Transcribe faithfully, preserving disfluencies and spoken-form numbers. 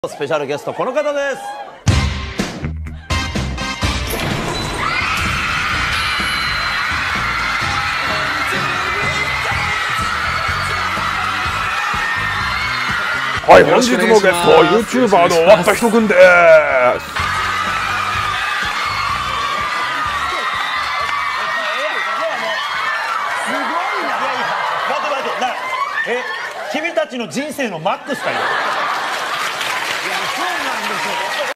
スペシャルゲストこの方です。 はい、本日のゲストは YouTuber の終わった人くんです。 すごいな。いやいや、待って待って、な、え、君たちの人生のマックスかよ。